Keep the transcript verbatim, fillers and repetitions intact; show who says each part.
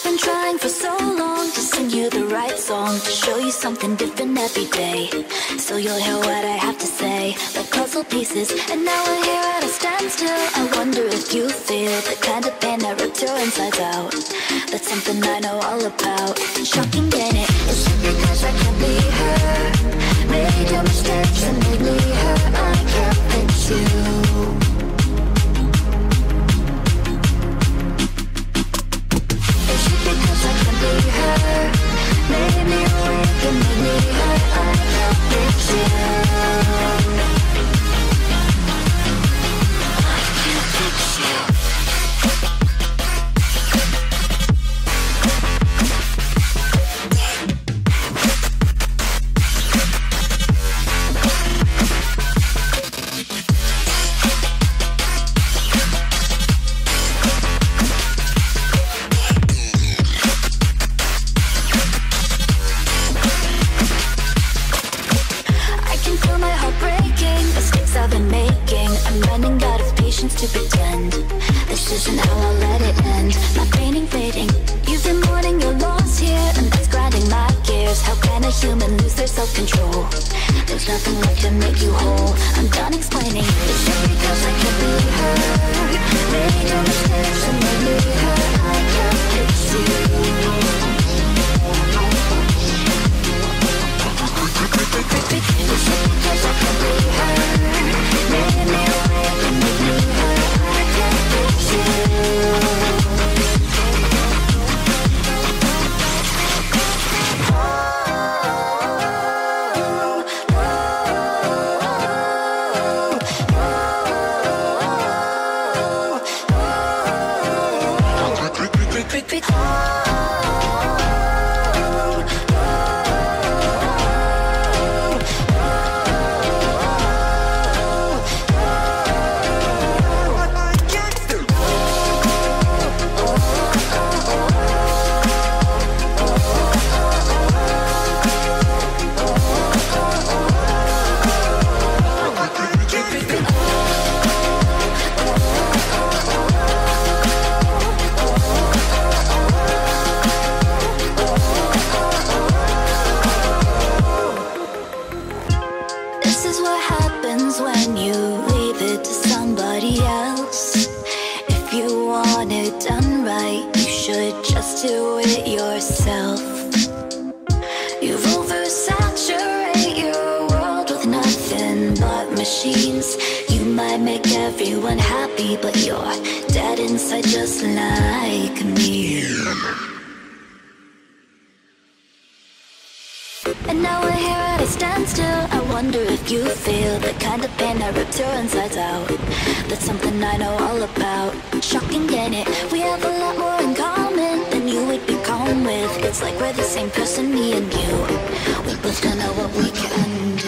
Speaker 1: been trying for so long to sing you the right song, to show you something different every day, so you'll hear what I have to say, like puzzle pieces. And now we're here at a standstill. I wonder if you feel the kind of pain that ripped your insides out. That's something I know all about. Shocking, ain't it? Is it because I can't be her? Made your mistakes and made me her. I can't fix you. Is it because I can't be her? Made me weak and made me hurt. I can't fix you. I can't fix you. To pretend this isn't how I'll let it end. My painting fading. You've been mourning your loss here, and that's grinding my gears. How can a human lose their self-control? There's nothing left to make you whole. I'm done explaining. It's just because I can't be her. Made your mistakes and made me hurt. I can't fix you. It's just because I can't be her. Made me awake and made me hurt. I can't fix you. Do it yourself. You've oversaturated your world with nothing but machines. You might make everyone happy, but you're dead inside just like me. And now we're here at a standstill. I wonder if you feel the kind of pain that ripped your insides out. That's something I know all about. Shocking, ain't it? We have a lot more in common than you would be calm with. It's like we're the same person, me and you. We both don't know what we can do.